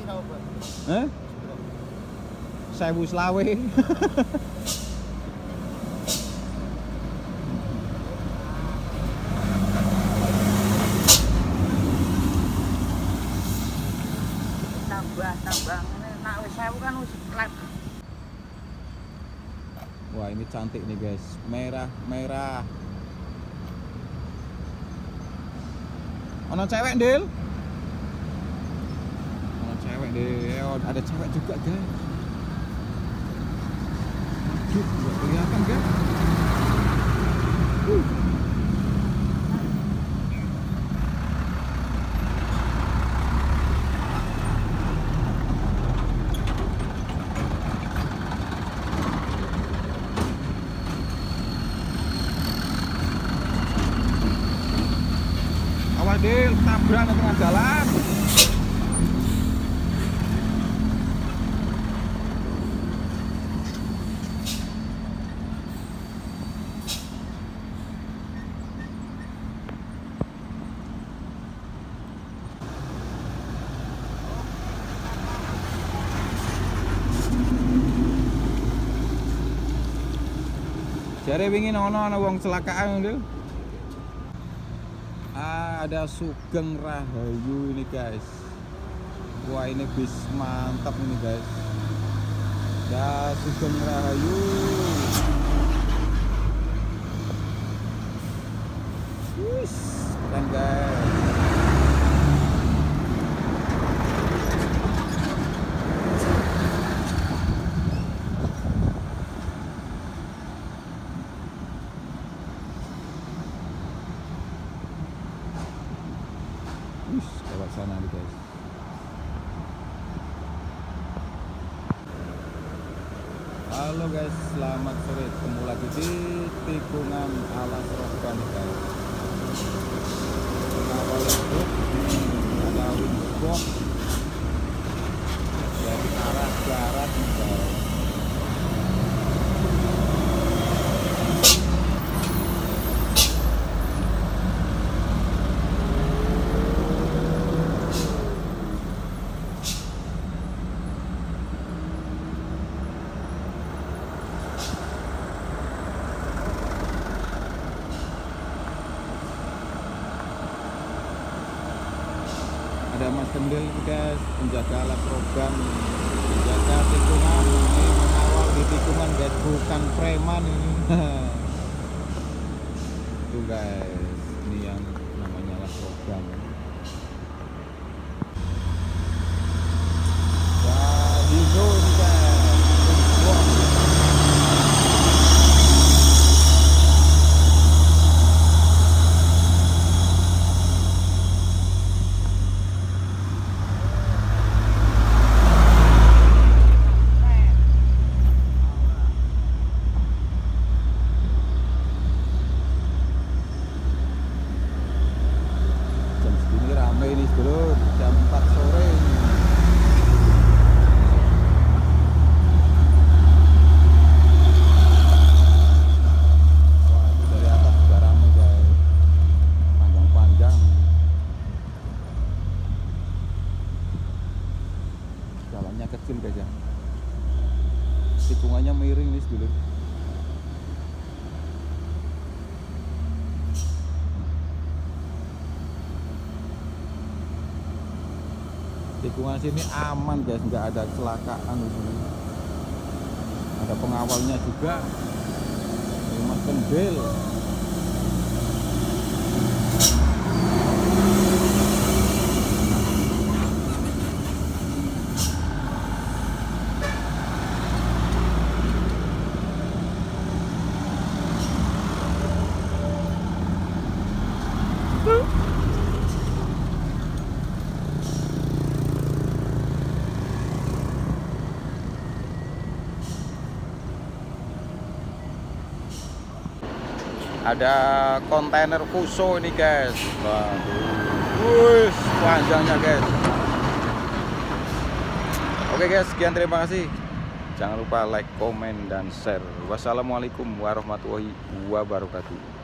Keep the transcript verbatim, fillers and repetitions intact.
Eh? Sewu selawe. Tambah tambah nak wis sewu kan wis lep. Wah, ini cantik nih guys. Merah, merah. Ono cewek, Del. Ono cewek, Del. Oh, ada cewek juga, guys. Aduh, nggak kelihatan, guys. Uh. Del, tabrak di tengah jalan. Jare wingi ono ana wong celakaan, Del. Ah, ada Sugeng Rahayu ini guys. Wah, ini bis mantap ini guys. Ya, Sugeng Rahayu. Wis, keren guys. Wih, lewat sana nih guys. Halo guys, selamat sore. Ketemu lagi di tikungan Alas Roban guys. Pengawal itu ada windbox dari arah barat nih guys. Ada Mas Kendil guys, penjaga alas roban, penjaga tikungan, ini mengawal di tikungan guys, bukan preman ini. Tuh guys, ini yang namanya alas roban. Wah, hero ini guys. Wah. Ini dulu jam empat sore ini. Wah, itu dari atas juga ramai guys, panjang-panjang. Jalannya kecil guys ya, tikungannya miring nih dulu. Tikungan sini aman guys, nggak ada kecelakaan di sini. Ada pengawalnya juga, ini Mas Kendil. Ada kontainer Fuso ini guys. Waduh, panjangnya guys. Oke guys, sekian, terima kasih. Jangan lupa like, komen, dan share. Wassalamualaikum warahmatullahi wabarakatuh.